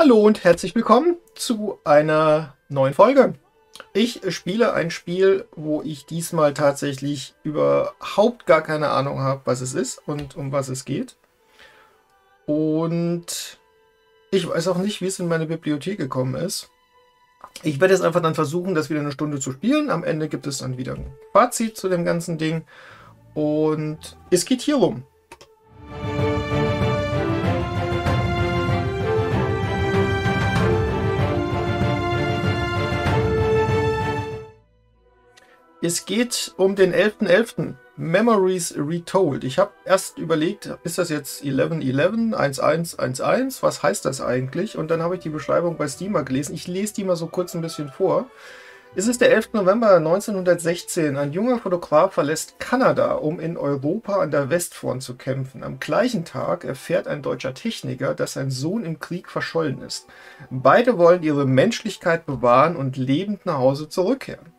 Hallo und herzlich willkommen zu einer neuen Folge. Ich spiele ein Spiel, wo ich diesmal tatsächlich überhaupt gar keine Ahnung habe, was es ist und um was es geht. Und ich weiß auch nicht, wie es in meine Bibliothek gekommen ist. Ich werde jetzt einfach dann versuchen, das wieder eine Stunde zu spielen. Am Ende gibt es dann wieder ein Fazit zu dem ganzen Ding. Und es geht hier rum. Es geht um den 11.11. Memories Retold. Ich habe erst überlegt, ist das jetzt 11.11, 11.11? Was heißt das eigentlich? Und dann habe ich die Beschreibung bei Steam mal gelesen. Ich lese die mal so kurz ein bisschen vor. Es ist der 11. November 1916. Ein junger Fotograf verlässt Kanada, um in Europa an der Westfront zu kämpfen. Am gleichen Tag erfährt ein deutscher Techniker, dass sein Sohn im Krieg verschollen ist. Beide wollen ihre Menschlichkeit bewahren und lebend nach Hause zurückkehren.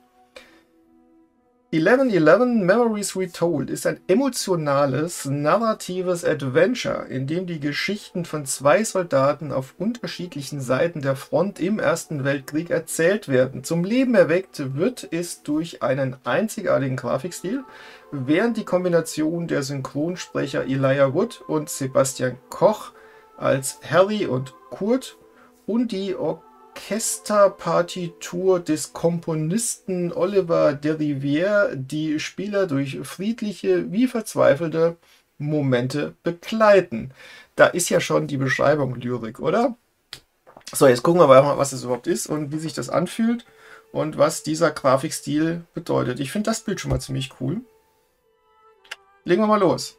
11.11 Memories Retold ist ein emotionales, narratives Adventure, in dem die Geschichten von zwei Soldaten auf unterschiedlichen Seiten der Front im Ersten Weltkrieg erzählt werden. Zum Leben erweckt wird es durch einen einzigartigen Grafikstil, während die Kombination der Synchronsprecher Elijah Wood und Sebastian Koch als Harry und Kurt und die Orchesterpartitur des Komponisten Oliver Derivière die Spieler durch friedliche wie verzweifelte Momente begleiten. Da ist ja schon die Beschreibung Lyrik, oder? So, jetzt gucken wir mal, was es überhaupt ist und wie sich das anfühlt und was dieser Grafikstil bedeutet. Ich finde das Bild schon mal ziemlich cool. Legen wir mal los.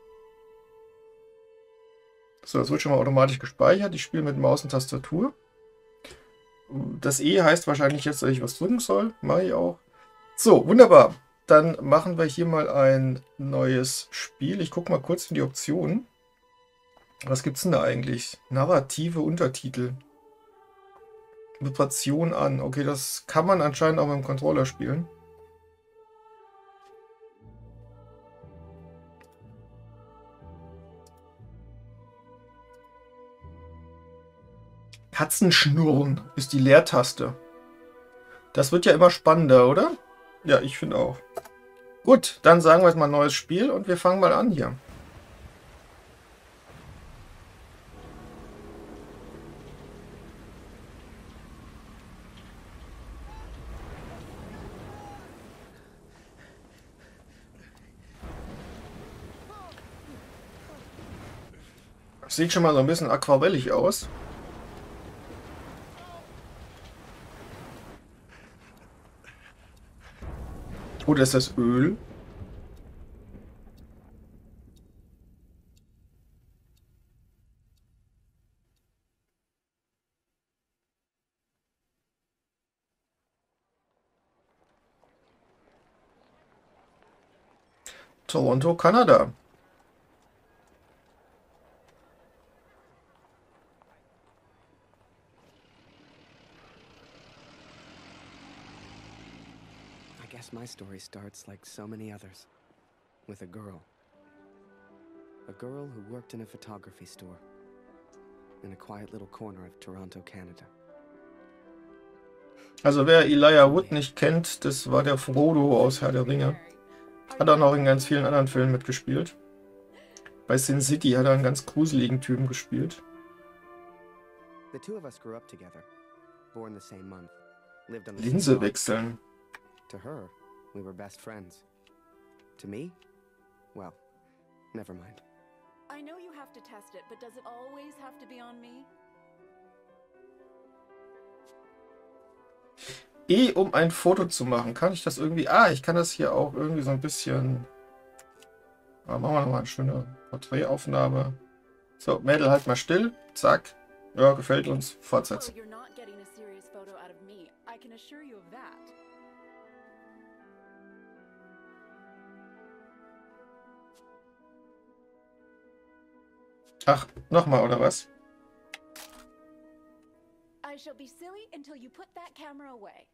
So, das wird schon mal automatisch gespeichert. Ich spiele mit Maus und Tastatur. Das E heißt wahrscheinlich jetzt, dass ich was drücken soll. Mache ich auch. So, wunderbar. Dann machen wir hier mal ein neues Spiel. Ich gucke mal kurz in die Optionen. Was gibt es denn da eigentlich? Narrative Untertitel. Vibration an. Okay, das kann man anscheinend auch mit dem Controller spielen. Katzenschnurren ist die Leertaste. Das wird ja immer spannender, oder? Ja, ich finde auch. Gut, dann sagen wir jetzt mal neues Spiel und wir fangen mal an hier. Sieht schon mal so ein bisschen aquarellig aus. Oder ist das Öl? Toronto, Kanada. I guess my story starts like so many others, with a girl. A girl who worked in a photography store, in a quiet little corner of Toronto, Canada. Also wer Elijah Wood nicht kennt, das war der Frodo aus Herr der Ringe. Hat auch noch in ganz vielen anderen Filmen mitgespielt. Bei Sin City hat er einen ganz gruseligen Typen gespielt. The two of us grew up together, born the same month, lived on the Linse same block. wechseln. To her, we were best friends. To me, well, never mind. I know you have to test it, but does it always have to be on me? E, um ein Foto zu machen. Kann ich das irgendwie... Ah, ich kann das hier auch irgendwie so ein bisschen... Ah, machen wir nochmal eine schöne Porträtaufnahme. So, Mädel, halt mal still. Zack. Ja, gefällt uns. Oh, Fortsetzen. you're not getting a serious photo out of me. I can assure you of that. Ach, nochmal, oder was? I shall be silly until you put that camera away.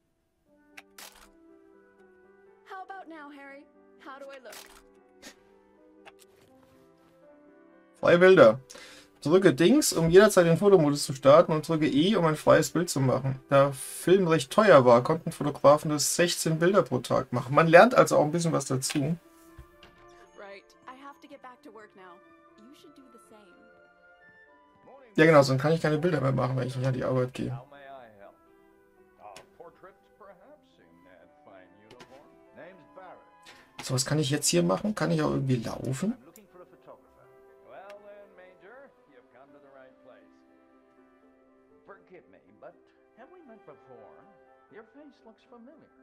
How about now, Harry? How do I look? Freie Bilder. Drücke Dings, um jederzeit den Fotomodus zu starten und drücke E, um ein freies Bild zu machen. Da Film recht teuer war, konnten Fotografen das 16 Bilder pro Tag machen. Man lernt also auch ein bisschen was dazu. Right. I have to get back to work now. You should do the same. Ja genau, sonst kann ich keine Bilder mehr machen, wenn ich nicht an die Arbeit gehe. How may I help? Portraits, perhaps, in that fine uniform? Name's Barrett. So, was kann ich jetzt hier machen? Kann ich auch irgendwie laufen? I'm looking for a photographer. Well then, Major, you've come to the right place. Forgive me, but have we met before? Your face looks familiar.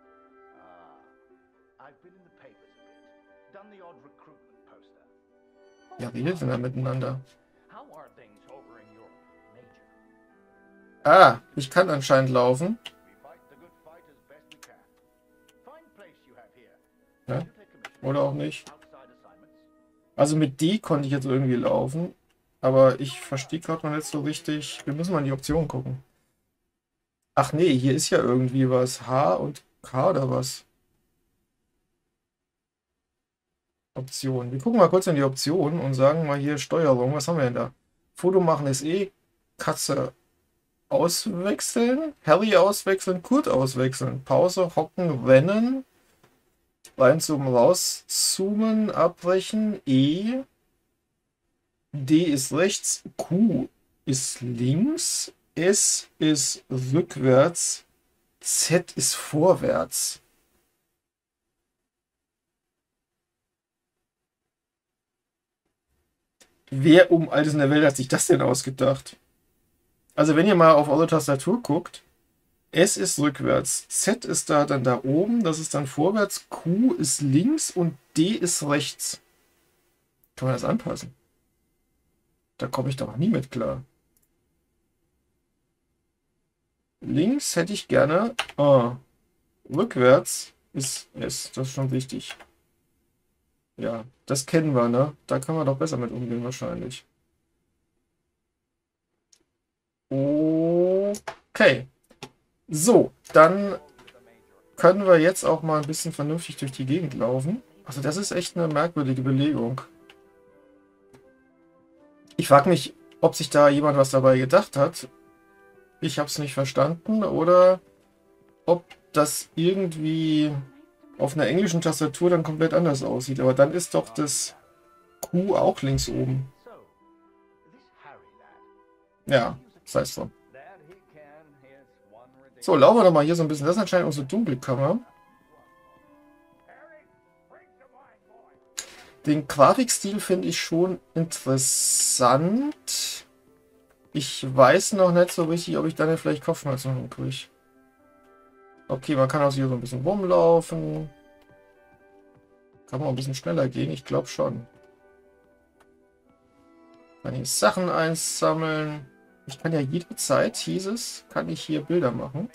I've been in the papers a bit. Done the odd recruitment poster. Ja, wie hilft denn da miteinander? How are things over in Europe, Major? Ah, ich kann anscheinend laufen. We fight the good fight as best we can. Fine place you have here. Ja, You take commission. oder auch nicht. Outside assignments. Also mit D konnte ich jetzt irgendwie laufen. Aber ich verstehe gerade noch nicht so richtig. Wir müssen mal in die Optionen gucken. Ach nee, hier ist ja irgendwie was. H und K oder was? Optionen. Wir gucken mal kurz in die Optionen und sagen mal hier Steuerung. Was haben wir denn da? Foto machen ist E. Katze auswechseln. Harry auswechseln. Kurt auswechseln. Pause, hocken, rennen. Reinzoomen, rauszoomen, abbrechen. E. D ist rechts. Q ist links. S ist rückwärts. Z ist vorwärts. Wer um alles in der Welt hat sich das denn ausgedacht? Also wenn ihr mal auf eure Tastatur guckt, S ist rückwärts, Z ist da dann da oben, das ist dann vorwärts, Q ist links und D ist rechts. Kann man das anpassen? Da komme ich doch nie mit klar. Links hätte ich gerne. Rückwärts ist S, das ist schon wichtig. Ja, das kennen wir, ne? Da können wir doch besser mit umgehen wahrscheinlich. Okay. So, dann können wir jetzt auch mal ein bisschen vernünftig durch die Gegend laufen. Also das ist echt eine merkwürdige Belegung. Ich frage mich, ob sich da jemand was dabei gedacht hat. Ich habe es nicht verstanden oder ob das irgendwie auf einer englischen Tastatur dann komplett anders aussieht. Aber dann ist doch das Q auch links oben. So, this Harry lad. Ja, das heißt so. That he can his one ridiculous. So, laufen wir doch mal hier so ein bisschen. Das ist anscheinend unsere Dunkelkammer. Harry, bring the wine, boy. Den Grafikstil finde ich schon interessant. Ich weiß noch nicht so richtig, ob ich dann vielleicht Kopfschmerzen kriege. Okay, man kann auch hier so ein bisschen rumlaufen. Kann man auch ein bisschen schneller gehen, ich glaube schon. Kann ich Sachen einsammeln. Ich kann ja jederzeit, hieß es, kann ich hier Bilder machen.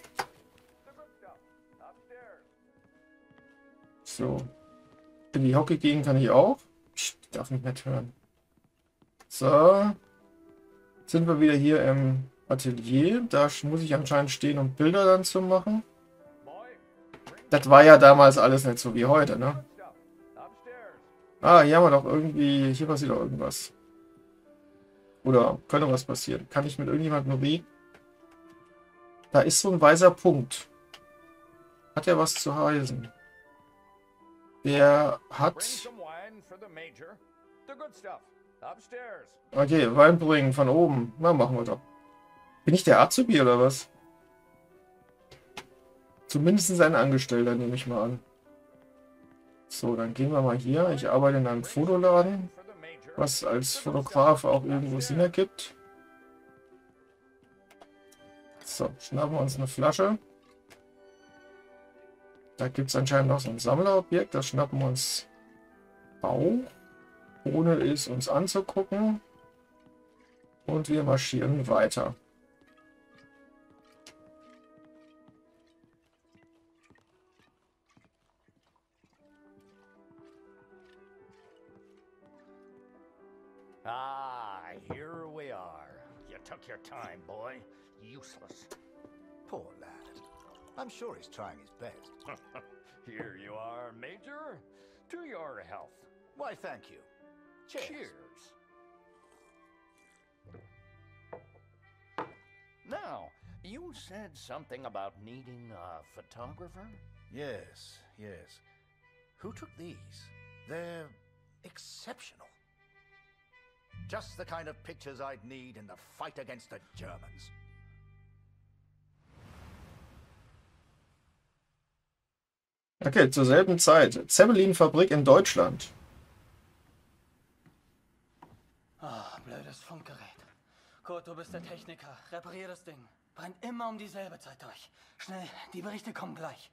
So. In die Hocke gehen kann ich auch. Ich darf nicht mehr hören. So. Sind wir wieder hier im Atelier. Da muss ich anscheinend stehen, um Bilder dann zu machen. Das war ja damals alles nicht so wie heute, ne? Ah, hier haben wir doch irgendwie... Hier passiert doch irgendwas. Oder könnte was passieren. Kann ich mit irgendjemandem reden? Da ist so ein weißer Punkt. Hat ja was zu heißen. Der hat... Bring some wine for the Major. The good stuff. Upstairs. Okay, Wein bringen von oben. Na, machen wir doch. Bin ich der Azubi oder was? Zumindest ein Angestellter, nehme ich mal an. So, dann gehen wir mal hier. Ich arbeite in einem Fotoladen, For the Major. was als Fotograf auch irgendwo Sinn ergibt. So, schnappen wir uns eine Flasche. Da gibt es anscheinend noch so ein Sammlerobjekt. Das schnappen wir uns auch, ohne es uns anzugucken. Und wir marschieren weiter. Ah, here we are. You took your time, boy. Useless. Poor lad. I'm sure he's trying his best. Here you are, Major. To your health. Why, thank you. Cheers. Cheers. You said something about needing a photographer? Yes, yes. Who took these? They're exceptional. Just the kind of pictures I'd need in the fight against the Germans. Okay, zur selben Zeit. Zeppelin-Fabrik in Deutschland. Ah, blödes Funkgerät. Kurt, du bist der Techniker. Reparier das Ding. Brennt immer um dieselbe Zeit durch. Schnell, die Berichte kommen gleich.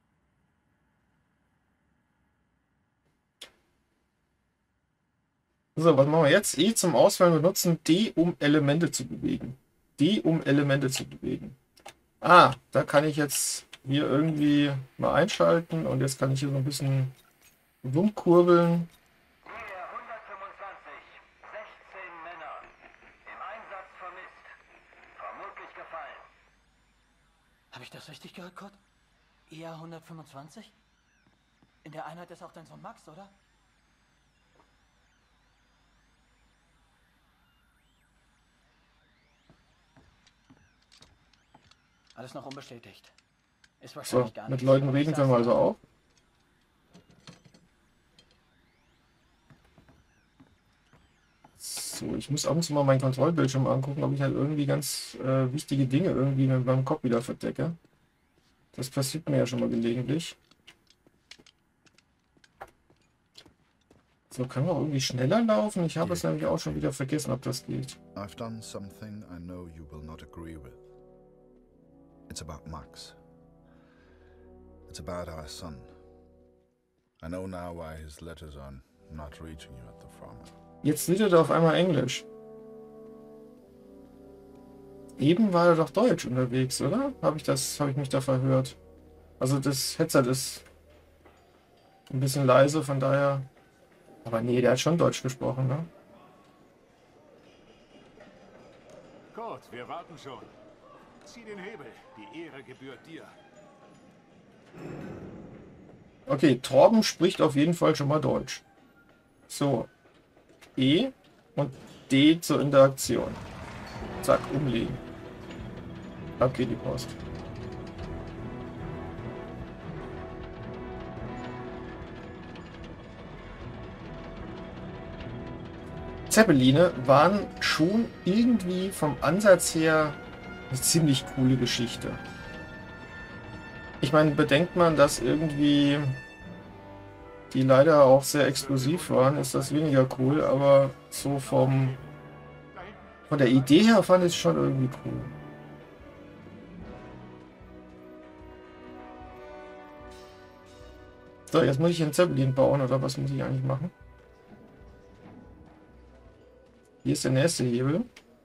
So, was machen wir jetzt? E zum Auswählen benutzen, D um Elemente zu bewegen. D um Elemente zu bewegen. Ah, da kann ich jetzt hier irgendwie mal einschalten und jetzt kann ich hier so ein bisschen rumkurbeln. Hier 125, 16 Männer. Im Einsatz vermisst. Vermutlich gefallen. Habe ich das richtig gehört, Kurt? EA 125? In der Einheit ist auch dein Sohn Max, oder? Alles noch unbestätigt. Ist So, wahrscheinlich gar mit nichts. Leuten reden können wir also auch. So, ich muss ab und zu mal meinen Kontrollbildschirm angucken, ob ich halt irgendwie ganz wichtige Dinge irgendwie mit meinem Kopf wieder verdecke. Das passiert mir ja schon mal gelegentlich. So, können wir auch irgendwie schneller laufen? Ich habe es nämlich auch schon wieder vergessen, ob das geht. I've done something I know you will not agree with. It's about Max. It's about our son. I know now why his letters are not reaching you at the front. Jetzt redet er auf einmal Englisch. Eben war er doch Deutsch unterwegs, oder? Habe ich mich da verhört? Also das Headset ist ein bisschen leise, von daher... Aber nee, der hat schon Deutsch gesprochen, ne? Kurt, wir warten schon. Zieh den Hebel. Die Ehre gebührt dir. Okay, Torben spricht auf jeden Fall schon mal Deutsch. So. E und D zur Interaktion. Zack, umlegen. Ab geht die Post. Zeppeline waren schon irgendwie vom Ansatz her eine ziemlich coole Geschichte. Ich meine, bedenkt man, dass irgendwie die leider auch sehr explosiv waren, ist das weniger cool, aber so von der Idee her fand ich es schon irgendwie cool. So, jetzt muss ich einen Zeppelin bauen, oder was muss ich eigentlich machen? Hier ist der nächste Hebel.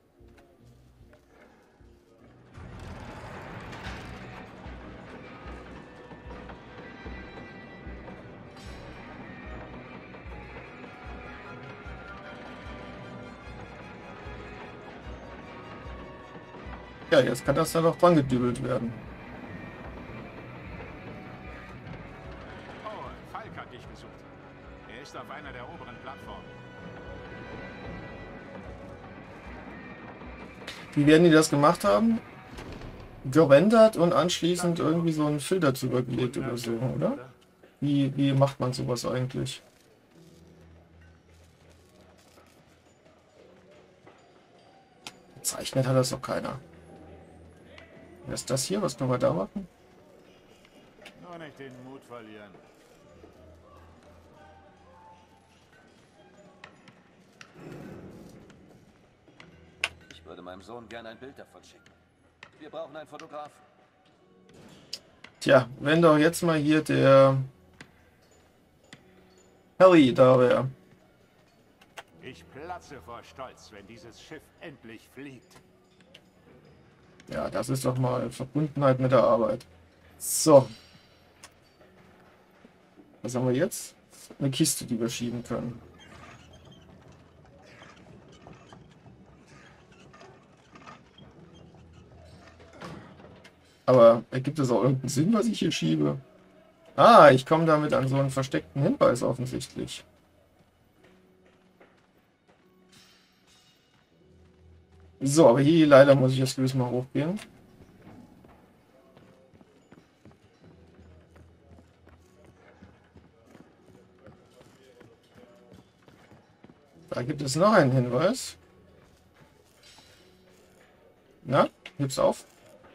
Ja, jetzt kann das dann noch dran gedübelt werden. Oh, Falk hat dich gesucht. Er ist auf einer der oberen Plattformen. Wie werden die das gemacht haben? Gerendert und anschließend irgendwie so einen Filter drüber gelegt oder so, oder? Wie macht man sowas eigentlich? Gezeichnet hat das doch keiner. Wer ist das hier? Was können wir da machen? Nur nicht den Mut verlieren. Ich würde meinem Sohn gerne ein Bild davon schicken. Wir brauchen einen Fotografen. Tja, wenn doch jetzt mal hier der Harry da wäre. Ich platze vor Stolz, wenn dieses Schiff endlich fliegt. Ja, das ist doch mal Verbundenheit mit der Arbeit. So. Was haben wir jetzt? Eine Kiste, die wir schieben können. Aber ergibt es auch irgendeinen Sinn, was ich hier schiebe? Ah, ich komme damit an so einen versteckten Hinweis offensichtlich. So, aber hier leider muss ich jetzt gewiss mal hochgehen. Da gibt es noch einen Hinweis. Na, heb's auf.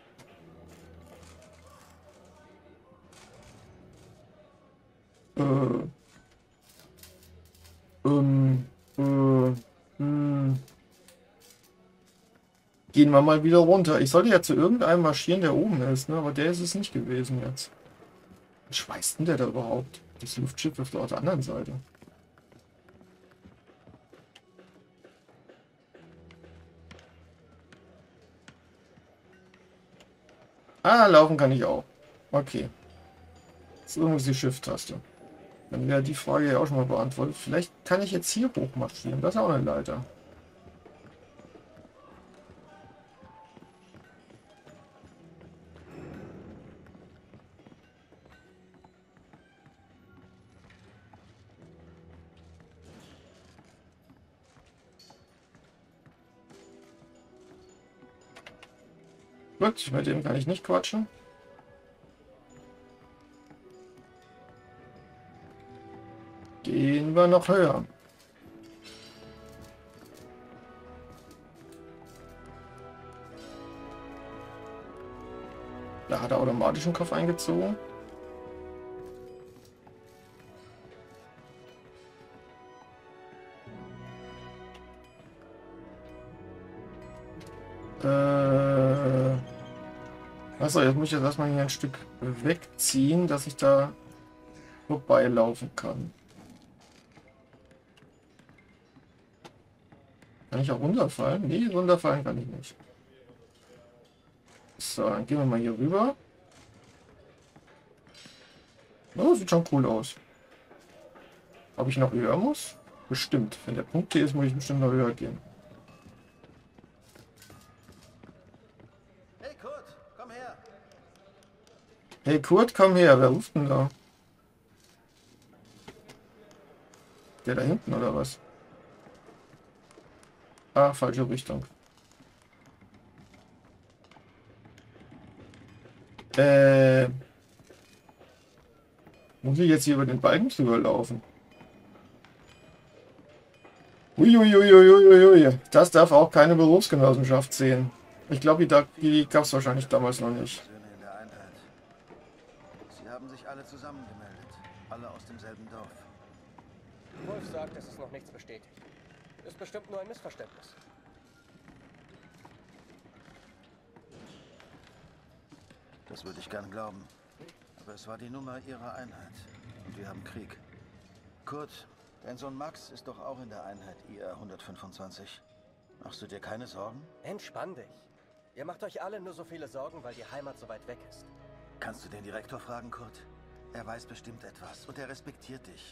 Gehen wir mal wieder runter. Ich sollte ja zu irgendeinem marschieren, der oben ist, ne? Aber der ist es nicht gewesen jetzt. Was schweißt denn der da überhaupt? Das Luftschiff auf der anderen Seite. Ah, laufen kann ich auch. Okay. Jetzt irgendwo ist die Shift-Taste. Dann wäre die Frage ja auch schon mal beantwortet. Vielleicht kann ich jetzt hier hoch marschieren. Das ist auch eine Leiter. Gut, mit dem kann ich nicht quatschen. Gehen wir noch höher. Da hat er automatisch den Kopf eingezogen. Achso, jetzt muss ich jetzt erstmal hier ein Stück wegziehen, dass ich da vorbeilaufen kann. Kann ich auch runterfallen? Nee, runterfallen kann ich nicht. So, dann gehen wir mal hier rüber. Oh, sieht schon cool aus. Ob ich noch höher muss? Bestimmt. Wenn der Punkt hier ist, muss ich bestimmt noch höher gehen. Hey Kurt, komm her. Hey Kurt, komm her. Wer ruft denn da? Der da hinten oder was? Ah, falsche Richtung. Muss ich jetzt hier über den Balken drüber laufen? Uiuiuiuiui. Das darf auch keine Berufsgenossenschaft sehen. Ich glaube, die gab es wahrscheinlich damals noch nicht. In der Einheit. Sie haben sich alle zusammengemeldet. Alle aus demselben Dorf. Wolf sagt, es ist noch nichts bestätigt. Ist bestimmt nur ein Missverständnis. Das würde ich gern glauben. Aber es war die Nummer ihrer Einheit. Und wir haben Krieg. Kurt, dein Sohn Max ist doch auch in der Einheit IR 125. Machst du dir keine Sorgen? Entspann dich. Ihr macht euch alle nur so viele Sorgen, weil die Heimat so weit weg ist. Kannst du den Direktor fragen, Kurt? Er weiß bestimmt etwas und er respektiert dich.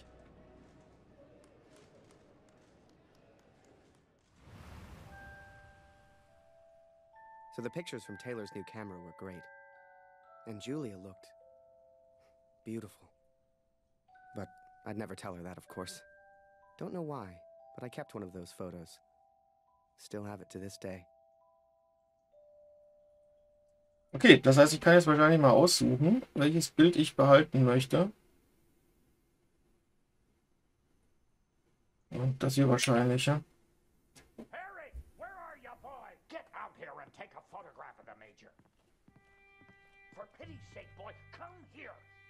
So the pictures from Taylor's new camera were great. And Julia looked beautiful. But I'd never tell her that, of course. Don't know why, but I kept one of those photos. Still have it to this day. Okay, das heißt, ich kann jetzt wahrscheinlich mal aussuchen, welches Bild ich behalten möchte. Und das hier wahrscheinlich, ja. Harry, where are you, boy? Get out here and take a photograph of the Major. For pity's sake, boy, come here.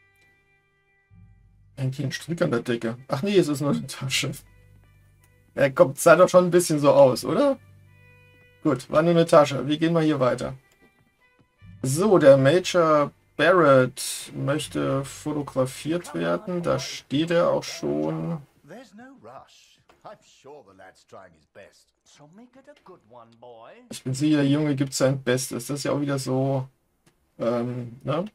Hängt hier ein Strick an der Decke. Ach nee, es ist nur eine Tasche. Ja, kommt, sah doch schon ein bisschen so aus, oder? Gut, war nur eine Tasche. Wir gehen mal hier weiter. So, der Major Barrett möchte fotografiert werden. Da steht er auch schon. There's no rush. I'm sure the lad's trying his best. So make it a good one, boy. Ich bin sicher, der Junge gibt sein Bestes. Das ist ja auch wieder so, ne?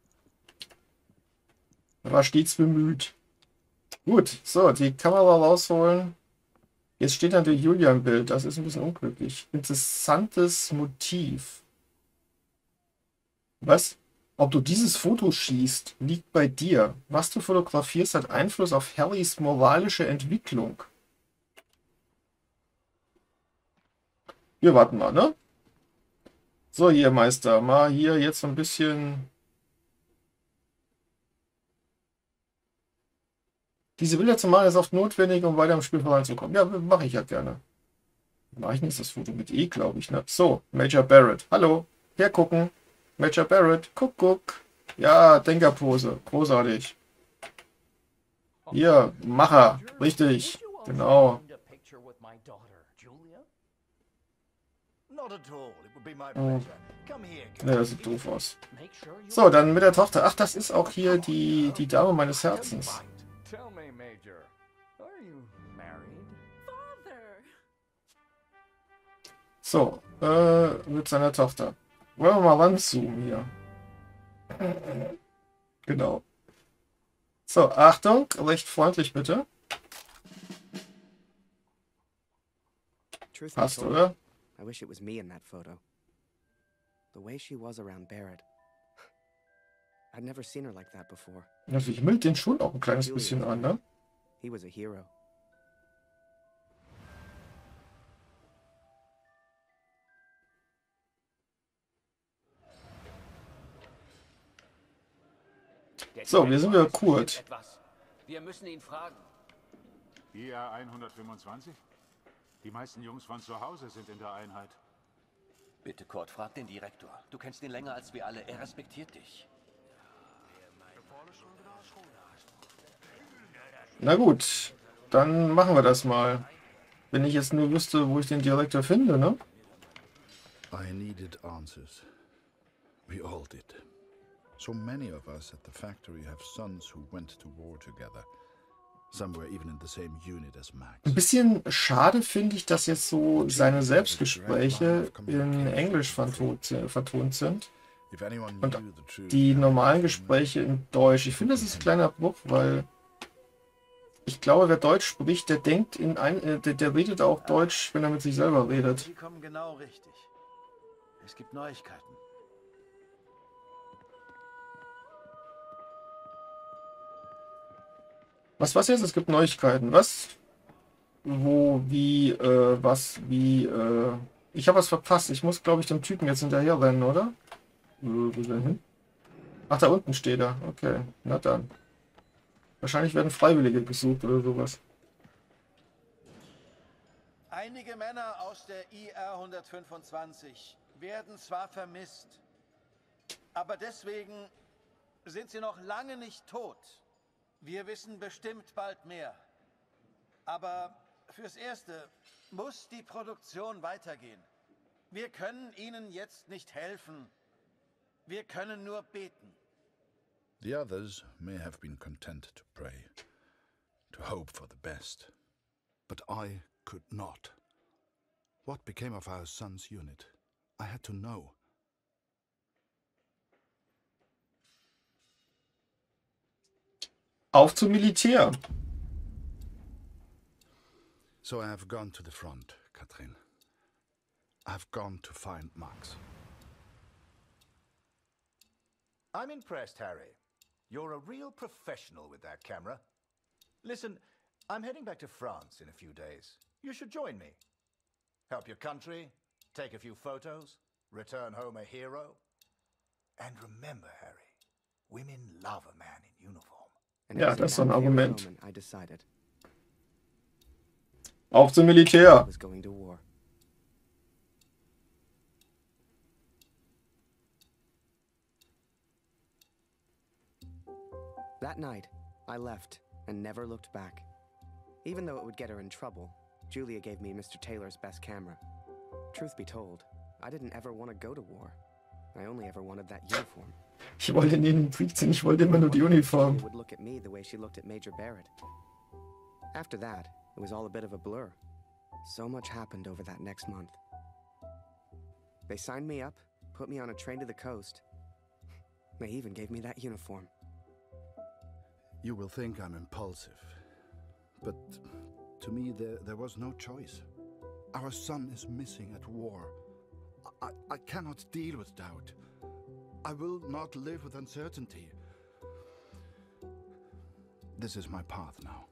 Er war stets bemüht. Gut, so, die Kamera rausholen. Jetzt steht natürlich Julia im Bild. Das ist ein bisschen unglücklich. Interessantes Motiv. Was? Ob du dieses Foto schießt, liegt bei dir. Was du fotografierst, hat Einfluss auf Harrys moralische Entwicklung. Wir warten mal, ne? So, hier, Meister. Mal hier jetzt so ein bisschen... Diese Bilder zu malen ist oft notwendig, um weiter im Spiel voranzukommen. Ja, mache ich ja gerne. Mache ich nicht das Foto mit E, glaube ich, ne? So, Major Barrett. Hallo. Hergucken. Major Barrett. Guck, guck. Ja, Denkerpose. Großartig. Hier, Macher. Richtig. Genau. Oh. Ja, das sieht doof aus. So, dann mit der Tochter. Ach, das ist auch hier die Dame meines Herzens. So, mit seiner Tochter. Wollen wir mal ranzoomen hier. Genau. So, Achtung, recht freundlich bitte. Passt, oder? I wish it was me in that photo. The way she was around Barrett. I'd never seen her like that before. Also ich mild den schon auch ein kleines bisschen an, ne? He was a hero. So, wir sind wieder Kurt. Wir müssen ihn fragen. IR 125? Die meisten Jungs von zu Hause sind in der Einheit. Bitte, Kurt, frag den Direktor. Du kennst ihn länger als wir alle. Er respektiert dich. Na gut, dann machen wir das mal. Wenn ich jetzt nur wüsste, wo ich den Direktor finde, ne? I needed answers. We all did. So many of us at the factory have sons who went to war together. Some were even in the same unit as Max. Ein bisschen schade finde ich, dass jetzt so seine Selbstgespräche in Englisch vertont sind. Und die normalen Gespräche in Deutsch. Ich finde, das ist ein kleiner Bruch, weil ich glaube, wer Deutsch spricht, der denkt der redet auch Deutsch, wenn er mit sich selber redet. Sie kommen genau richtig. Es gibt Neuigkeiten. Was jetzt? Es gibt Neuigkeiten. Was? Wo, wie, was, wie, Ich habe was verpasst. Ich muss, glaube ich, dem Typen jetzt hinterher rennen, oder? Wo ist er hin? Ach, da unten steht er. Okay, na dann. Wahrscheinlich werden Freiwillige gesucht oder sowas. Einige Männer aus der IR 125 werden zwar vermisst, aber deswegen sind sie noch lange nicht tot. Wir wissen bestimmt bald mehr. Aber fürs Erste muss die Produktion weitergehen. Wir können ihnen jetzt nicht helfen. Wir können nur beten. The others may have been content to pray, to hope for the best. But I could not. What became of our son's unit? I had to know. Auf zum Militär. So I have gone to the front, Katrin. I have gone to find Max. I'm impressed, Harry. You're a real professional with that camera. Listen, I'm heading back to France in a few days. You should join me. Help your country, take a few photos, return home a hero. And remember, Harry, women love a man in uniform. Ja, das ist so ein Argument. Auf zum Militär. That night, I left and never looked back. Even though it would get her in trouble, Julia gave me Mr. Taylor's best camera. Truth be told, I didn't ever want to go to war. I only ever wanted that uniform. Ich wollte nie in den Krieg ziehen, ich wollte immer nur die Uniform. Would look at me the way she looked at Major Barrett. After that, it was all a bit of a blur. So much happened over that next month. They signed me up, put me on a train to the coast. They even gave me that uniform. You will think I'm impulsive, but to me there was no choice. Our son is missing at war. I cannot deal with doubt. I will not live with uncertainty. This is my path now.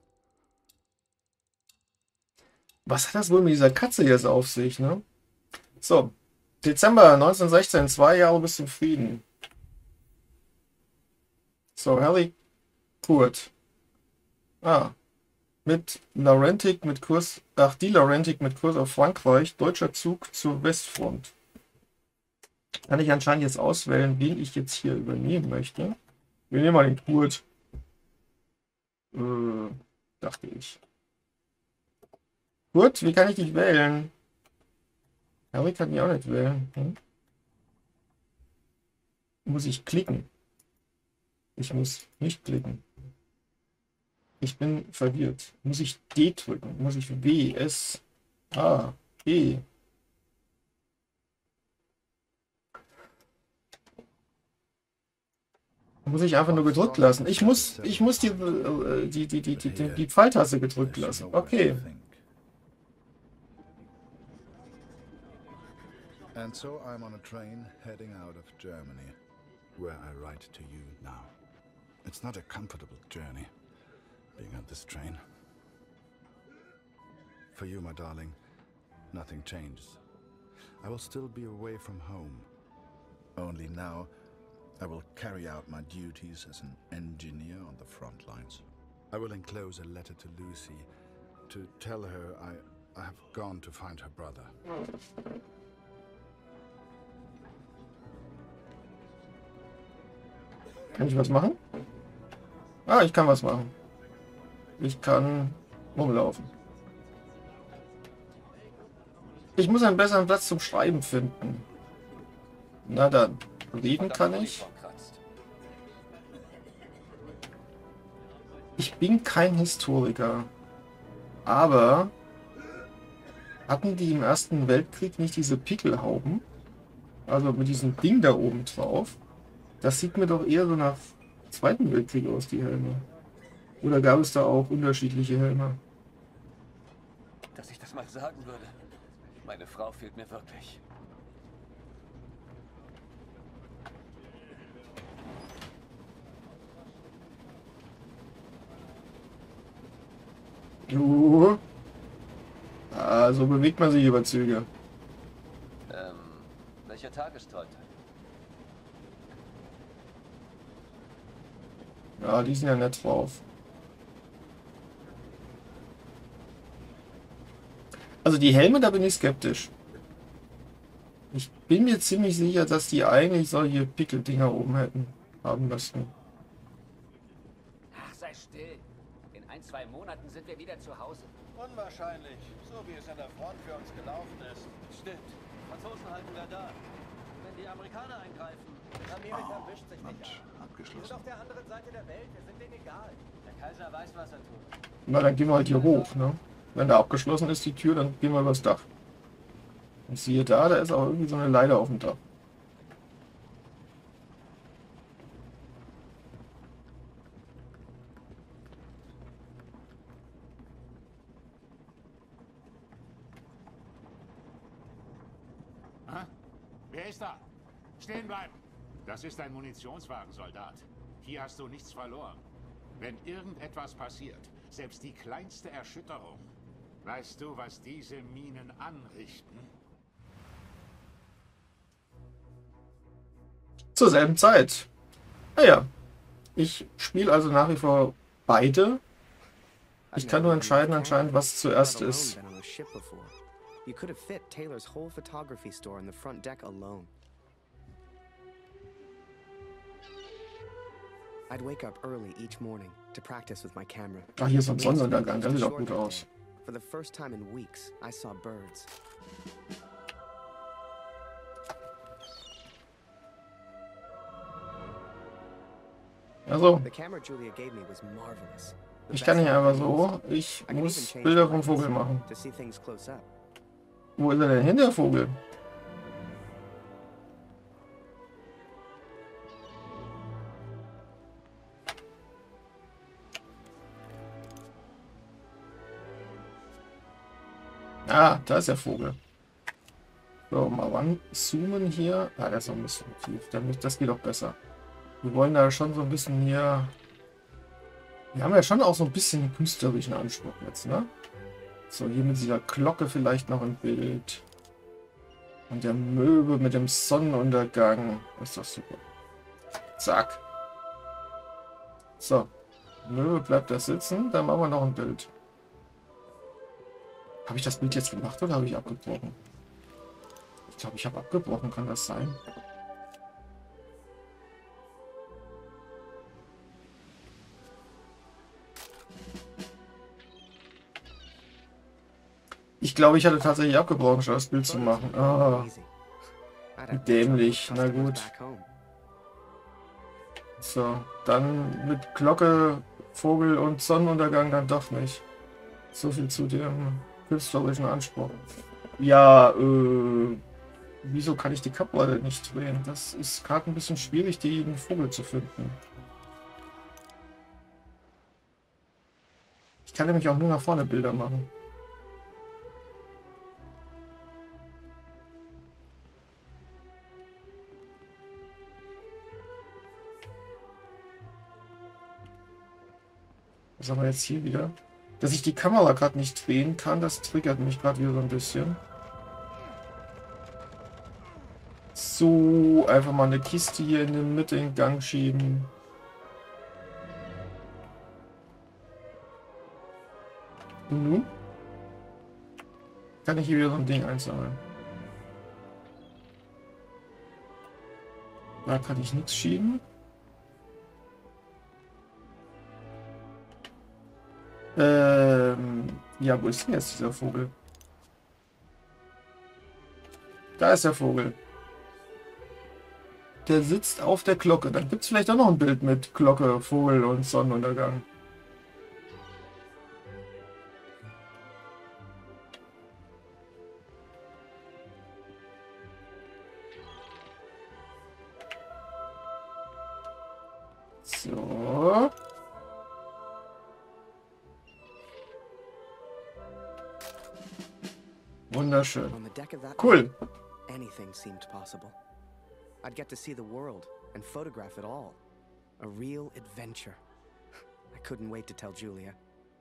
Was hat das wohl mit dieser Katze jetzt auf sich, ne? So, Dezember 1916, 2 Jahre bis zum Frieden. So, Harry, Kurt. Ah. Mit Laurentic mit Kurs. Ach, die Laurentic mit Kurs auf Frankreich. Deutscher Zug zur Westfront. Kann ich anscheinend jetzt auswählen, wen ich jetzt hier übernehmen möchte. Wir nehmen mal den Kurt. Dachte ich. Kurt, wie kann ich dich wählen? Harry kann mich auch nicht wählen. Hm? Muss ich klicken? Ich muss nicht klicken. Ich bin verwirrt. Muss ich D drücken? Muss ich W, S, A, E? Muss ich einfach nur gedrückt lassen. Ich muss die Pfeiltaste gedrückt lassen. Okay. And so I'm on a train heading out of Germany, where I write to you now. It's not a comfortable journey, being on this train. For you, my darling, nothing changes. I will still be away from home. Only now, I will carry out my duties as an engineer on the front lines. I will enclose a letter to Lucy to tell her I have gone to find her brother. Kann ich was machen? Ah, ich kann was machen. Ich kann rumlaufen. Ich muss einen besseren Platz zum Schreiben finden. Na dann, reden kann ich. Ich bin kein Historiker. Aber hatten die im Ersten Weltkrieg nicht diese Pickelhauben? Also mit diesem Ding da oben drauf. Das sieht mir doch eher so nach Zweiten Weltkrieg aus, die Helme. Oder gab es da auch unterschiedliche Helme? Dass ich das mal sagen würde. Meine Frau fehlt mir wirklich. So bewegt man sich über Züge. Welcher Tag ist heute? Ja, die sind ja nett drauf. Also die Helme, da bin ich skeptisch. Ich bin mir ziemlich sicher, dass die eigentlich solche Pickeldinger oben hätten haben müssten. Ach, sei still. In 1-2 Monaten sind wir wieder zu Hause. Unwahrscheinlich, so wie es an der Front für uns gelaufen ist. Stimmt. Franzosen halten wir da. Wenn die Amerikaner eingreifen, Amerika wischt sich nicht an. Wir sind auf der anderen Seite der Welt, wir sind denen egal. Der Kaiser weiß, was er tut. Na, dann gehen wir halt hier hoch, ne? Wenn da abgeschlossen ist die Tür, dann gehen wir übers Dach. Und siehe da ist auch irgendwie so eine Leiter auf dem Dach. Wer ist da? Stehen bleiben! Das ist ein Munitionswagen, Soldat. Hier hast du nichts verloren. Wenn irgendetwas passiert, selbst die kleinste Erschütterung, weißt du, was diese Minen anrichten? Zur selben Zeit. Naja, ich spiele also nach wie vor beide. Ich kann nur entscheiden anscheinend, was zuerst ist. You could have fit Taylor's whole photography store on the front deck alone. I'd wake up early each morning to practice with my camera. Ach, hier ist ein Sonnenuntergang, das sieht auch gut aus. For the first time in weeks, I saw birds. Also, The camera Julia gave me was marvelous. ich kann nicht einfach so, ich muss Bilder vom Vogel machen. To see things close up. Wo ist er denn hin, der Vogel? Ah, da ist der Vogel. So, mal ran zoomen hier. Ah, der ist noch ein bisschen tief. Das geht auch besser. Wir wollen da schon so ein bisschen hier... Wir haben ja schon auch so ein bisschen künstlerischen Anspruch jetzt, ne? So, hier mit dieser Glocke vielleicht noch im Bild. Und der Möwe mit dem Sonnenuntergang. Ist doch super. Zack. So. Nö, bleibt das sitzen. Dann machen wir noch ein Bild. Habe ich das Bild jetzt gemacht oder habe ich abgebrochen? Ich glaube, ich habe abgebrochen. Kann das sein? Ich glaube, ich hatte tatsächlich abgebrochen, statt das Bild zu machen. Ah, dämlich. Na gut. So, dann mit Glocke, Vogel und Sonnenuntergang dann doch nicht. So viel zu dem künstlerischen Anspruch. Ja, wieso kann ich die Kapprolle nicht drehen? Das ist gerade ein bisschen schwierig, den Vogel zu finden. Ich kann nämlich auch nur nach vorne Bilder machen. Was haben wir jetzt hier wieder? Dass ich die Kamera gerade nicht drehen kann, das triggert mich gerade wieder so ein bisschen. So, einfach mal eine Kiste hier in den Mitte in den Gang schieben. Und nun kann ich hier wieder so ein Ding einsammeln. Da kann ich nichts schieben. Ja, wo ist denn jetzt dieser Vogel? Da ist der Vogel. Der sitzt auf der Glocke. Dann gibt es vielleicht auch noch ein Bild mit Glocke, Vogel und Sonnenuntergang. So. Wunderschön. Cool. Anything seemed possible. I'd get to see the world and photograph it all. A real adventure. I couldn't wait to tell Julia.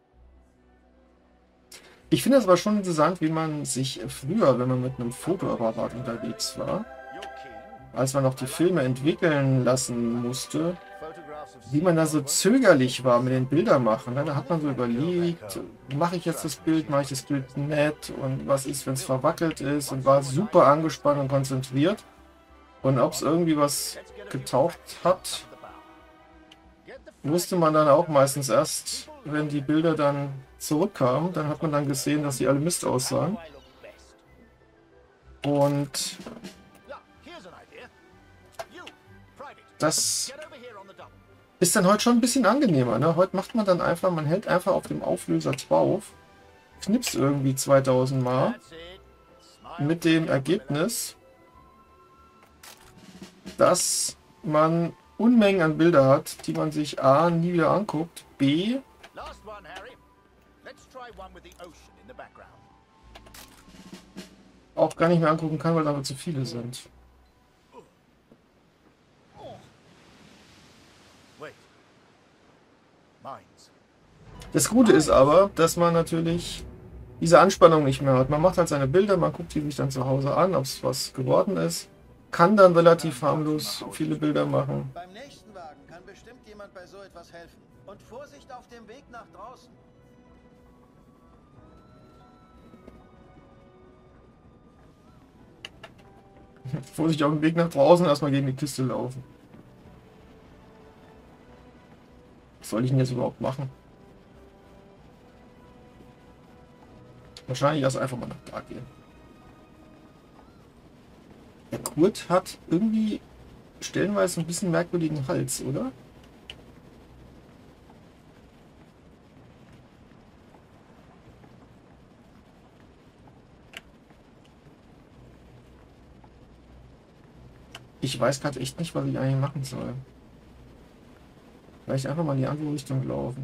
Ich finde es aber schon interessant, wie man sich früher, wenn man mit einem Fotoapparat unterwegs war, als man noch die Filme entwickeln lassen musste, wie man da so zögerlich war mit den Bildern machen. Da hat man so überlegt, mache ich jetzt das Bild, mache ich das Bild nett und was ist, wenn es verwackelt ist, und war super angespannt und konzentriert. Und ob es irgendwie was getaucht hat, wusste man dann auch meistens erst, wenn die Bilder dann zurückkamen. Dann hat man dann gesehen, dass sie alle Mist aussahen. Und das ist dann heute schon ein bisschen angenehmer. Ne? Heute macht man dann einfach, man hält einfach auf dem Auflöser drauf, knipst irgendwie 2000 Mal mit dem Ergebnis, dass man Unmengen an Bilder hat, die man sich A, nie wieder anguckt, B, auch gar nicht mehr angucken kann, weil damit zu viele sind. Das Gute ist aber, dass man natürlich diese Anspannung nicht mehr hat. Man macht halt seine Bilder, man guckt die sich dann zu Hause an, ob es was geworden ist. Kann dann relativ harmlos viele Bilder machen. Beim nächsten Wagen kann bestimmt jemand bei so etwas helfen. Und Vorsicht auf dem Weg nach draußen. Vorsicht auf dem Weg nach draußen, erstmal gegen die Kiste laufen. Was soll ich denn jetzt überhaupt machen? Wahrscheinlich erst einfach mal nach da gehen. Der Kurt hat irgendwie stellenweise ein bisschen merkwürdigen Hals, oder? Ich weiß gerade echt nicht, was ich eigentlich machen soll. Vielleicht einfach mal in die andere Richtung laufen.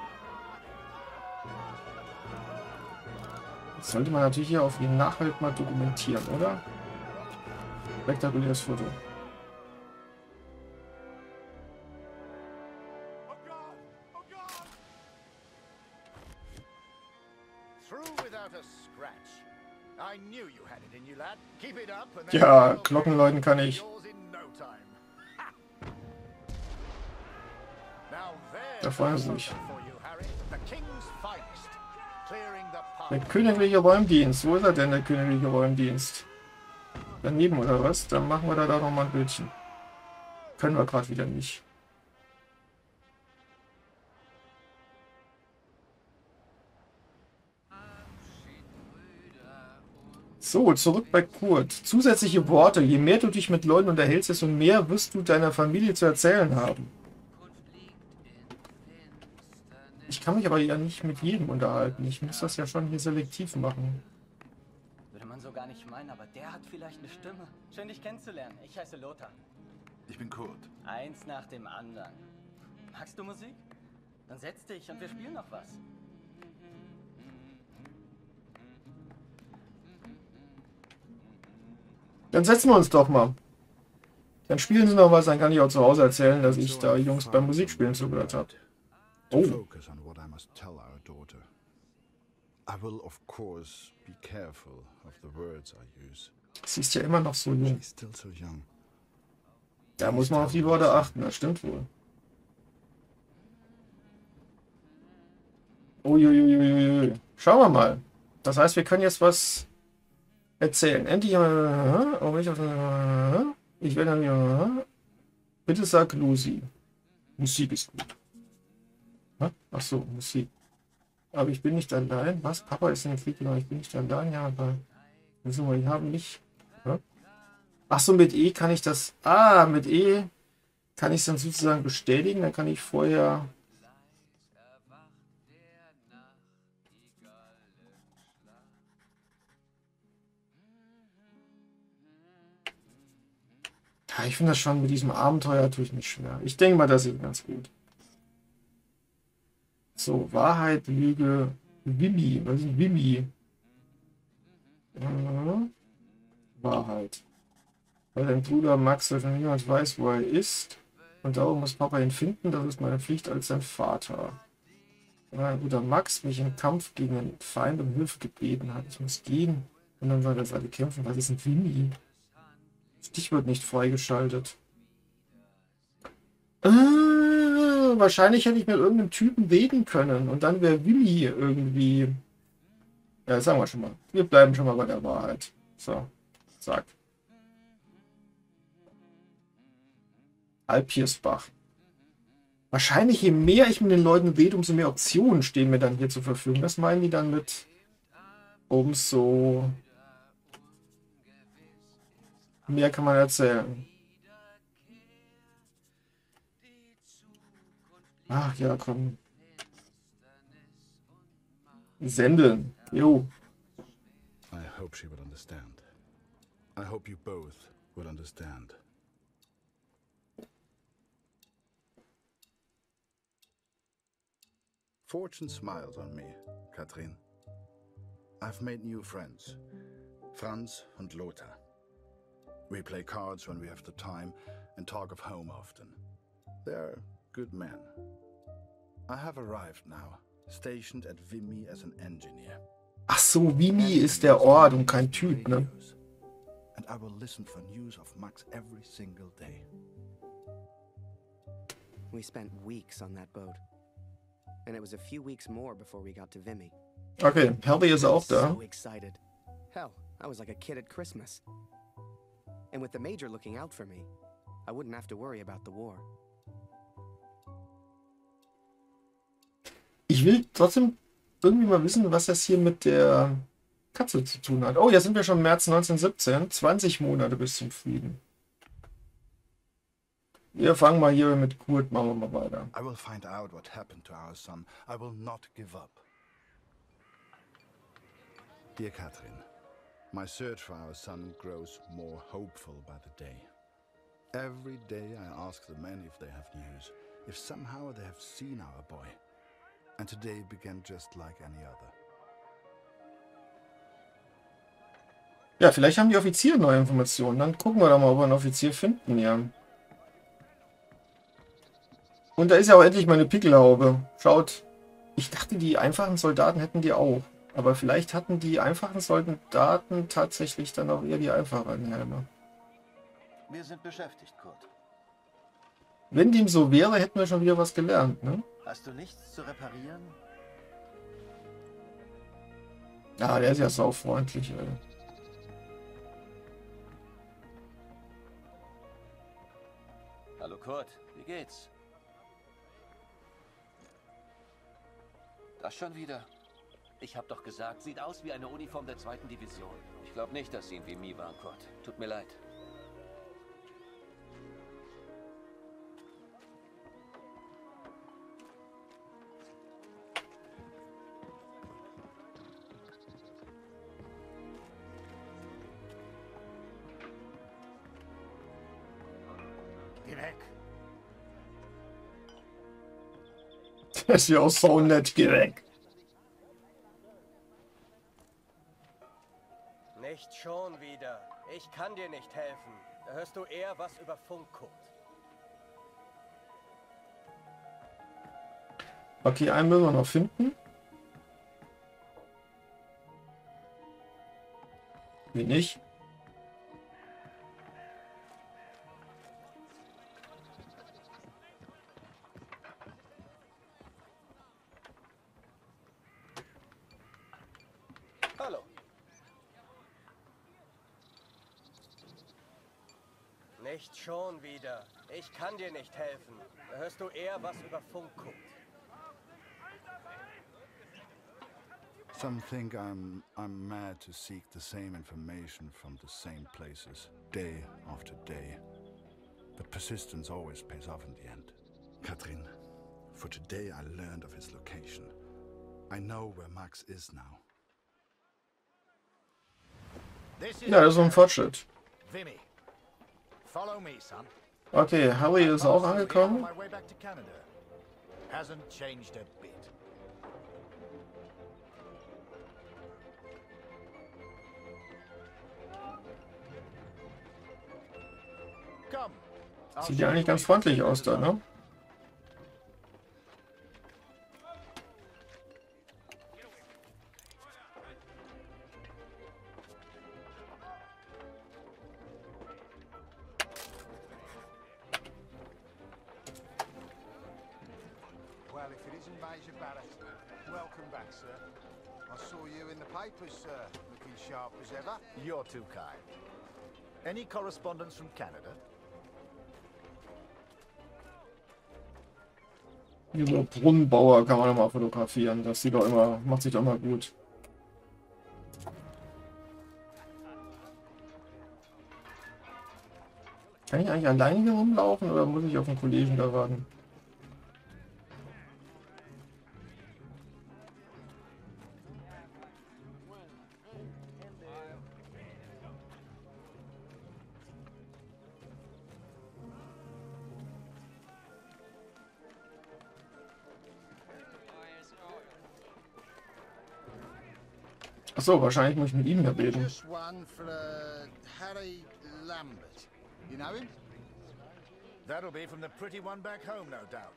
Das sollte man natürlich hier auf jeden Nachhalt mal dokumentieren, oder? Spektakuläres Foto. Ja, Glockenläuten kann ich. Da freuen sie sich. Der königliche Räumdienst. Wo ist er denn, der königliche Räumdienst? Daneben oder was? Dann machen wir da noch mal ein Bildchen. Können wir gerade wieder nicht. So, zurück bei Kurt. Zusätzliche Worte. Je mehr du dich mit Leuten unterhältst, desto mehr wirst du deiner Familie zu erzählen haben. Ich kann mich aber ja nicht mit jedem unterhalten. Ich muss das ja schon hier selektiv machen. Würde man so gar nicht meinen, aber der hat vielleicht eine Stimme. Schön, dich kennenzulernen. Ich heiße Lothar. Ich bin Kurt. Eins nach dem anderen. Magst du Musik? Dann setz dich und wir spielen noch was. Dann setzen wir uns doch mal. Dann spielen sie noch was, dann kann ich auch zu Hause erzählen, dass ich da Jungs beim Musikspielen zugehört habe. Oh. Sie ist ja immer noch so jung. Da muss man auf die Worte achten, das stimmt wohl. Uiuiuiui. Schauen wir mal. Das heißt, wir können jetzt was erzählen. Endlich. Ich werde. Bitte sag Lucy. Musik ist gut. Ach so, Musik. Aber ich bin nicht allein. Was? Papa ist in den Krieg gegangen. Ich bin nicht allein. Ja, aber. Wieso, ich habe nicht. Ach so, mit E kann ich das. Ah, mit E kann ich es dann sozusagen bestätigen. Dann kann ich vorher. Ja, ich finde das schon mit diesem Abenteuer natürlich nicht schwer. Ich denke mal, das ist ganz gut. So, Wahrheit, Lüge, Wimmi. Was ist Wimmi? Wahrheit. Weil dein Bruder Max von niemand weiß, wo er ist. Und darum muss Papa ihn finden. Das ist meine Pflicht als sein Vater. Weil mein Bruder Max mich im Kampf gegen den Feind um Hilfe gebeten hat. Ich muss gehen und an seiner Seite kämpfen. Was ist ein Wimmi? Stichwort nicht freigeschaltet. Wahrscheinlich hätte ich mit irgendeinem Typen reden können. Und dann wäre Willi irgendwie... Ja, sagen wir schon mal. Wir bleiben schon mal bei der Wahrheit. So, zack. Alpiersbach. Wahrscheinlich, je mehr ich mit den Leuten rede, umso mehr Optionen stehen mir dann hier zur Verfügung. Das meinen die dann mit umso mehr kann man erzählen. Ach ja, komm. Senden. Jo. I hope she would understand. I hope you both would understand. Fortune smiled on me, Katrin. I've made new friends. Franz and Lothar. We play cards when we have the time and talk of home often. They're good men. I have arrived now, stationed at Vimy as an engineer. Ach so, Vimy ist der Ort und kein Typ, ne? And I will listen for news of Max every single day. We spent weeks on that boat. And it was a few weeks more before we got to Vimy. Okay, Harvey ist auch da. So excited. Hell, I was like a kid at Christmas. And with the Major looking out for me, I wouldn't have to worry about the war. Ich will trotzdem irgendwie mal wissen, was das hier mit der Katze zu tun hat. Oh, jetzt sind wir schon im März 1917. 20 Monate bis zum Frieden. Wir fangen mal hier mit Kurt, machen wir mal weiter. I will find out what happened to our son. I will not give up. Dear Katrin, my search for our son grows more hopeful by the day. Every day I ask the men if they have news, if somehow they have seen our boy. And today began just like any other. Ja, vielleicht haben die Offiziere neue Informationen. Dann gucken wir doch mal, ob wir einen Offizier finden, ja. Und da ist ja auch endlich meine Pickelhaube. Schaut, ich dachte, die einfachen Soldaten hätten die auch. Aber vielleicht hatten die einfachen Soldaten tatsächlich dann auch eher die einfachen Helme. Wir sind beschäftigt, Kurt. Wenn dem so wäre, hätten wir schon wieder was gelernt, ne? Hast du nichts zu reparieren? Ja, der ist ja saufreundlich, ey. Hallo Kurt, wie geht's? Das schon wieder? Ich hab doch gesagt, sieht aus wie eine Uniform der 2. Division. Ich glaube nicht, dass sie ihn wie mir waren, Kurt. Tut mir leid. Geh weg. Der ist ja auch so nett, geh weg. Nicht schon wieder. Ich kann dir nicht helfen. Da hörst du eher was über Funkcode. Okay, einen müssen wir noch finden. Wie nicht? Hallo. Nicht schon wieder. Ich kann dir nicht helfen. Da hörst du eher was über Funkcode. Some think I'm mad to seek the same information from the same places, day after day. But persistence always pays off in the end. Katrin, for today I learned of his location. I know where Max is now. Ja, das ist ein Fortschritt. Vimy, follow me, son. Okay, Harry ist auch angekommen. My way back to Canada. Hasn't changed a bit. Come. Sieht ja eigentlich ganz freundlich aus da, ne? Well, if it isn't Major Barrett, welcome back, sir. I saw you in the papers, sir, looking sharp as ever. You're too kind. Any correspondence from Canada? Diese Brunnenbauer kann man noch mal fotografieren. Das sieht doch immer, macht sich doch immer gut. Kann ich eigentlich alleine hier rumlaufen oder muss ich auf den Kollegen da warten? Achso, wahrscheinlich muss ich mit ihm mehr reden. Just one for Harry Lambert. You know him? That'll be from the pretty one back home, no doubt.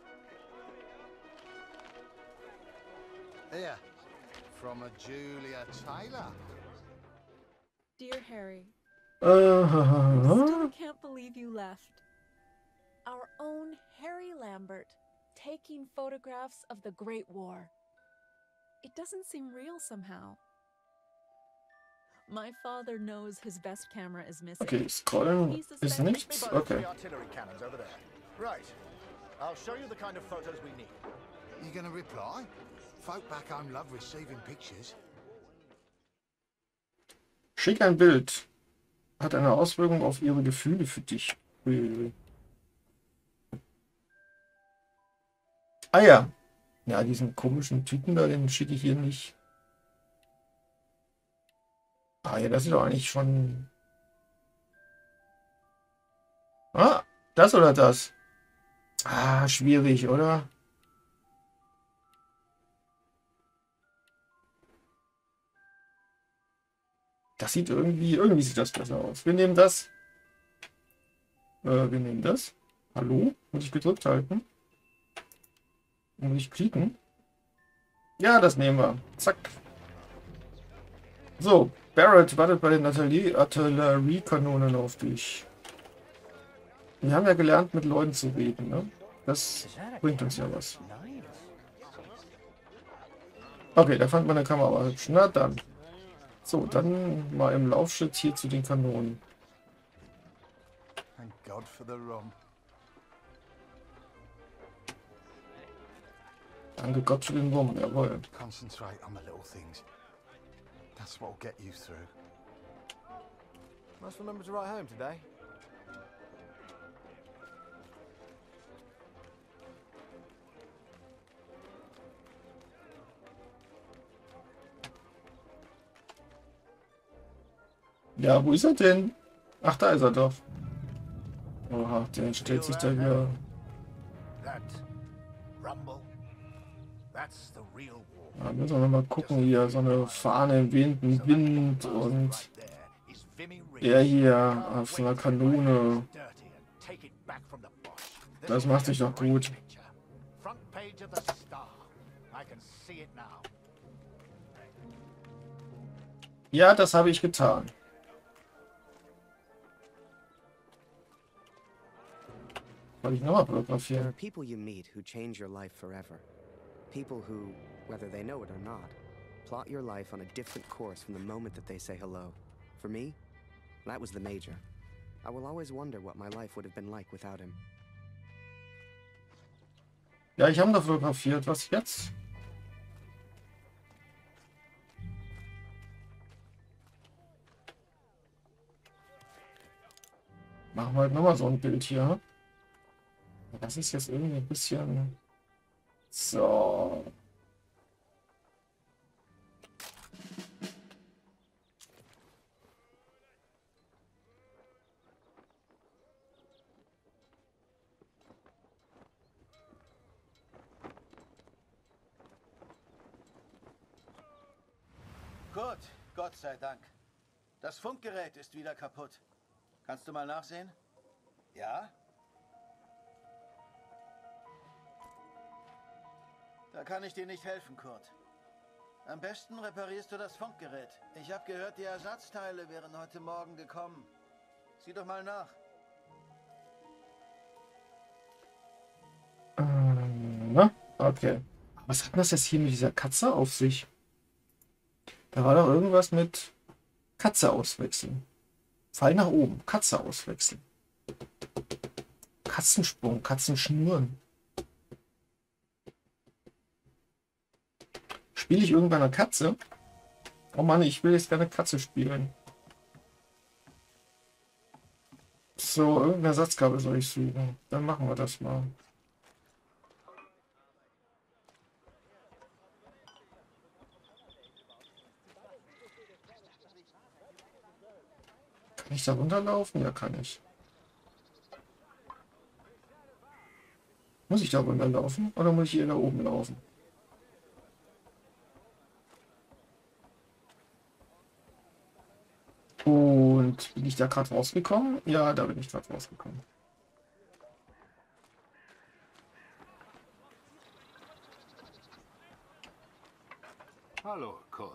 Here, from a Julia Taylor. Dear Harry, I Äh, still can't believe you left. Our own Harry Lambert, taking photographs of the Great War. It doesn't seem real somehow. My father knows his best camera is missing. okay, scrollen ist nichts. Okay. Artillery cannons over there. Right. I'll show you the kind of photos we need. You gonna reply? Folk back home love receiving pictures. Schick ein Bild. Hat eine Auswirkung auf ihre Gefühle für dich. Uiuiui. Ah ja. Ja, diesen komischen Typen da, den schicke ich hier nicht. Ah ja, das ist doch eigentlich schon... Ah, das oder das? Ah, schwierig, oder? Das sieht irgendwie sieht das besser aus. Wir nehmen das. Wir nehmen das. Hallo? Muss ich gedrückt halten? Muss ich klicken? Ja, das nehmen wir. Zack. So, Barrett wartet bei den Artilleriekanonen auf dich. Wir haben ja gelernt, mit Leuten zu reden, ne? Das bringt uns ja was. Okay, da fand meine Kamera aber hübsch. Na dann. So, dann mal im Laufschritt hier zu den Kanonen. Thank God for the rum. Danke Gott für den Wurm, jawohl. Concentrate on the little things. That's what'll get you through. Must remember to write home today. Ja, wo ist er denn? Ach, da ist er doch. Oha, der stellt sich da wieder. Ja, müssen wir noch mal gucken hier. So eine Fahne im wehenden Wind und er hier auf so einer Kanone. Das macht sich doch gut. Ja, das habe ich getan. Wollte ich nochmal There are fotografieren. people you meet who change your life forever. People who, whether they know it or not, plot your life on a different course from the moment that they say hello. For me, that was the Major. I will always wonder what my life would have been like without him. Ja, ich habe da fotografiert. Was jetzt? Machen wir halt nochmal so ein Bild hier. Das ist jetzt irgendwie ein bisschen... So. Gut, Gott sei Dank. Das Funkgerät ist wieder kaputt. Kannst du mal nachsehen? Ja? Da kann ich dir nicht helfen, Kurt. Am besten reparierst du das Funkgerät. Ich habe gehört, die Ersatzteile wären heute Morgen gekommen. Sieh doch mal nach. Na, okay. Was hat das jetzt hier mit dieser Katze auf sich? Da war doch irgendwas mit Katze auswechseln. Fall nach oben. Katze auswechseln. Katzensprung, Katzenschnüren. Spiele ich irgendwann eine Katze? Oh Mann, ich will jetzt gerne Katze spielen. So, irgendeine Ersatzkabel soll ich suchen. Dann machen wir das mal. Kann ich da runterlaufen? Ja, kann ich. Muss ich da runterlaufen? Oder muss ich hier da oben laufen? Und bin ich da gerade rausgekommen? Ja, da bin ich gerade rausgekommen. Hallo, Kurt.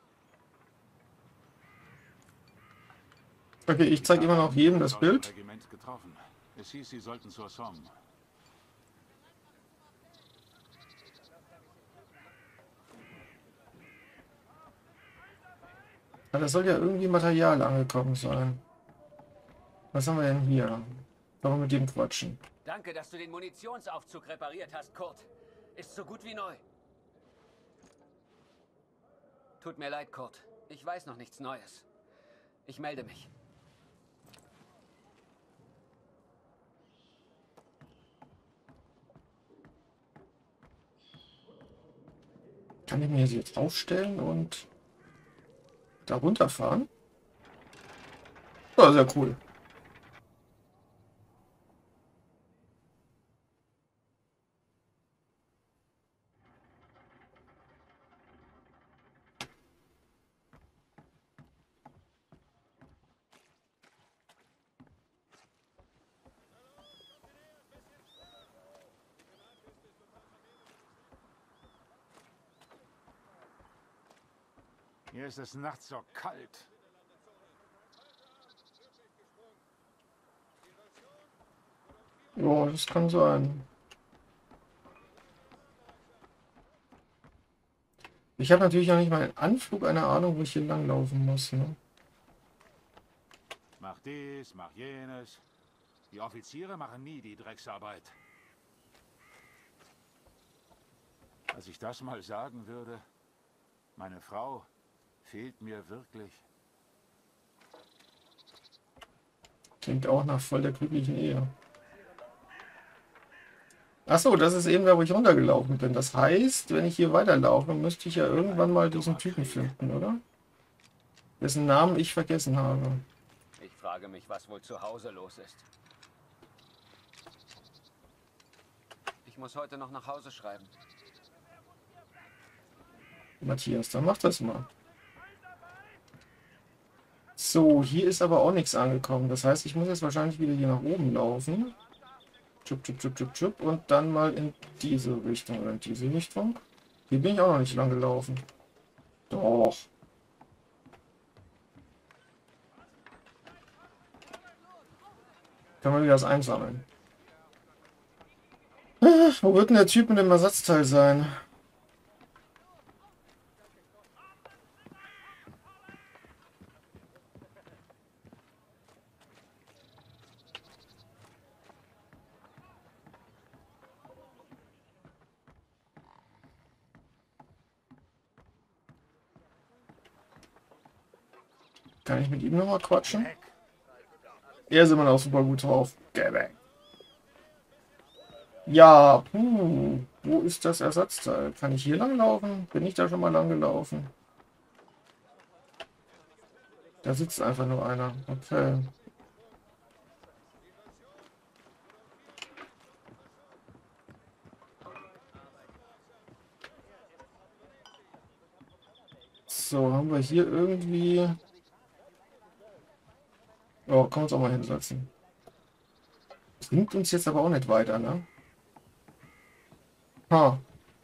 Okay, ich zeige immer noch jedem das Bild. Regiment getroffen. Es hieß, sie sollten zur Somme. Ja, da soll ja irgendwie Material angekommen sein. Was haben wir denn hier? Wollen wir mit dem quatschen? Danke, dass du den Munitionsaufzug repariert hast, Kurt. Ist so gut wie neu. Tut mir leid, Kurt. Ich weiß noch nichts Neues. Ich melde mich. Kann ich mir jetzt aufstellen und da runterfahren? Ja, sehr cool. Hier ist es nachts so kalt. Ja, das kann sein. Ich habe natürlich noch nicht mal einen Anflug einer Ahnung, wo ich hier langlaufen muss. Ne? Mach dies, mach jenes. Die Offiziere machen nie die Drecksarbeit. Als ich das mal sagen würde, meine Frau fehlt mir wirklich. Klingt auch nach voll der glücklichen Ehe. Achso, das ist eben da, wo ich runtergelaufen bin. Das heißt, wenn ich hier weiterlaufe, müsste ich ja irgendwann mal diesen Typen finden, oder? Dessen Namen ich vergessen habe. Ich frage mich, was wohl zu Hause los ist. Ich muss heute noch nach Hause schreiben. Matthias, dann mach das mal. So, hier ist aber auch nichts angekommen. Das heißt, ich muss jetzt wahrscheinlich wieder hier nach oben laufen. Tschup, tschup, tschup, tschup, tschup. Und dann mal in diese Richtung oder in diese Richtung. Hier bin ich auch noch nicht lang gelaufen. Doch. Kann man wieder das einsammeln. Wo wird denn der Typ mit dem Ersatzteil sein? Kann ich mit ihm nochmal quatschen? Er ist immer noch super gut drauf. Ja, wo ist das Ersatzteil? Kann ich hier lang laufen? Bin ich da schon mal lang gelaufen? Da sitzt einfach nur einer. Okay. So, haben wir hier irgendwie... Oh, kann uns auch mal hinsetzen. Bringt uns jetzt aber auch nicht weiter, ne? Ha.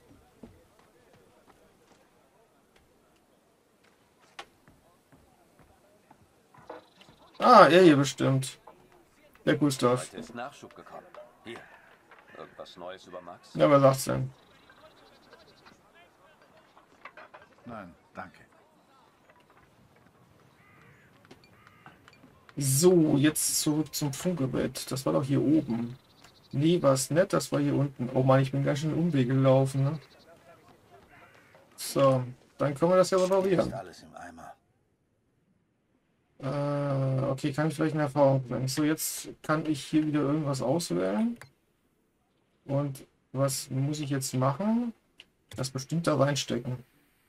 Ah, er hier bestimmt. Der Gustav. Heute ist Nachschub gekommen. Hier. Irgendwas Neues über Max? Ja, wer sagt's denn? Nein, danke. So, jetzt zurück zum Funkgerät. Das war doch hier oben. Nee, war es nett, das war hier unten. Oh Mann, ich bin ganz schön Umweg gelaufen, ne? So, dann können wir das ja reparieren. Alles im Eimer. Okay, kann ich vielleicht in Erfahrung bringen. So, jetzt kann ich hier wieder irgendwas auswählen. Und was muss ich jetzt machen? Das bestimmt da reinstecken.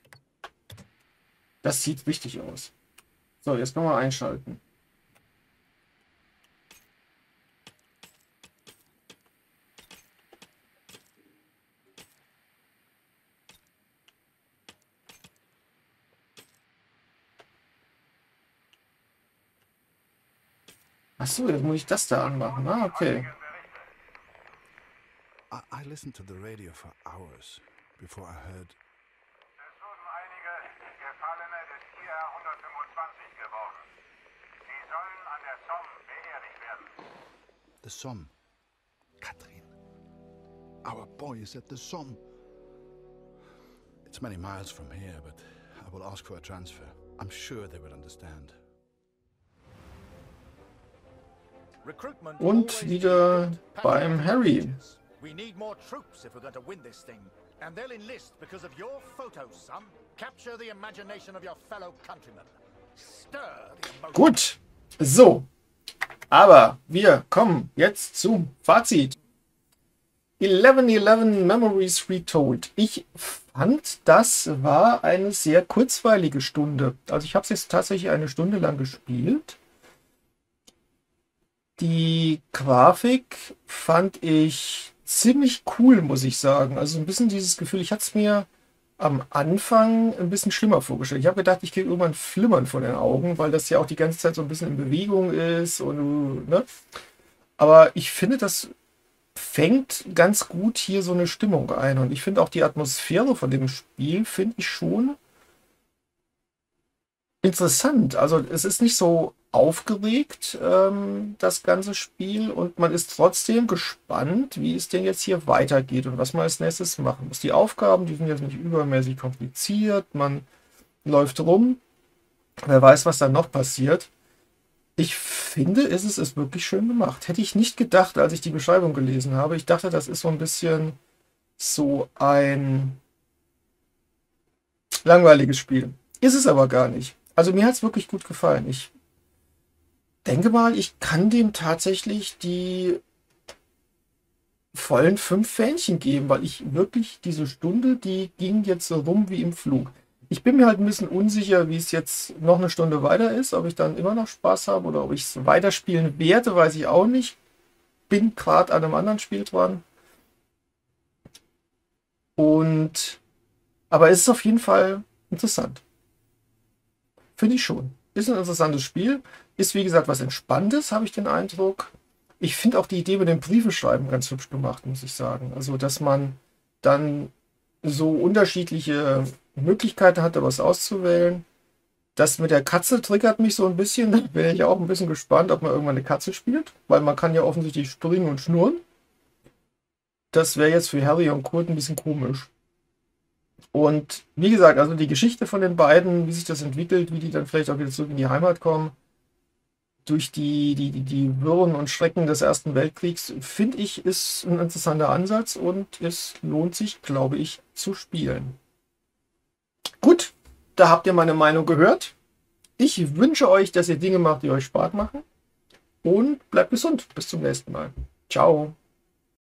Das sieht wichtig aus. So, jetzt können wir einschalten. Achso, jetzt muss ich das da anmachen. Ah, okay. I listened to the radio for hours before I heard. Es wurden einige Gefallene des IR 125 geborgen. Sie sollen an der Somme beerdigt werden. The Somme. Katrin. Our boy is at the Somme. It's many miles from here, but I will ask for a transfer. I'm sure they will understand. Und wieder beim Harry. We need more troops if we're going to win this thing. And they'll enlist because of your photos, son. Capture the imagination of your fellow countrymen. Stir the emotion. Gut. So. Aber wir kommen jetzt zum Fazit. 1111 Memories Retold. Ich fand, das war eine sehr kurzweilige Stunde. Also ich habe es jetzt tatsächlich eine Stunde lang gespielt. Die Grafik fand ich ziemlich cool, muss ich sagen. Also ein bisschen dieses Gefühl, ich hatte es mir am Anfang ein bisschen schlimmer vorgestellt. Ich habe gedacht, ich kriege irgendwann Flimmern vor den Augen, weil das ja auch die ganze Zeit so ein bisschen in Bewegung ist. Und, ne? Aber ich finde, das fängt ganz gut hier so eine Stimmung ein. Und ich finde auch die Atmosphäre von dem Spiel, finde ich schon interessant. Also es ist nicht so aufgeregt, das ganze Spiel, und man ist trotzdem gespannt, wie es denn jetzt hier weitergeht und was man als nächstes machen muss. Die Aufgaben, die sind jetzt nicht übermäßig kompliziert, man läuft rum, wer weiß, was dann noch passiert. Ich finde, es ist wirklich schön gemacht. Hätte ich nicht gedacht, als ich die Beschreibung gelesen habe. Ich dachte, das ist so ein bisschen so ein langweiliges Spiel. Ist es aber gar nicht. Also mir hat es wirklich gut gefallen. Ich denke mal, ich kann dem tatsächlich die vollen 5 Fähnchen geben, weil ich wirklich diese Stunde, die ging jetzt so rum wie im Flug. Ich bin mir halt ein bisschen unsicher, wie es jetzt noch eine Stunde weiter ist, ob ich dann immer noch Spaß habe oder ob ich es weiterspielen werde, weiß ich auch nicht. Bin gerade an einem anderen Spiel dran. Aber es ist auf jeden Fall interessant. Finde ich schon. Ist ein interessantes Spiel. Ist, wie gesagt, was Entspanntes, habe ich den Eindruck. Ich finde auch die Idee mit dem Briefeschreiben ganz hübsch gemacht, muss ich sagen. Also, dass man dann so unterschiedliche Möglichkeiten hatte, was auszuwählen. Das mit der Katze triggert mich so ein bisschen. Da wäre ich auch ein bisschen gespannt, ob man irgendwann eine Katze spielt. Weil man kann ja offensichtlich springen und schnurren. Das wäre jetzt für Harry und Kurt ein bisschen komisch. Und wie gesagt, also die Geschichte von den beiden, wie sich das entwickelt, wie die dann vielleicht auch wieder zurück in die Heimat kommen, durch die Wirren und Schrecken des Ersten Weltkriegs, finde ich, ist ein interessanter Ansatz und es lohnt sich, glaube ich, zu spielen. Gut, da habt ihr meine Meinung gehört. Ich wünsche euch, dass ihr Dinge macht, die euch Spaß machen. Und bleibt gesund. Bis zum nächsten Mal. Ciao.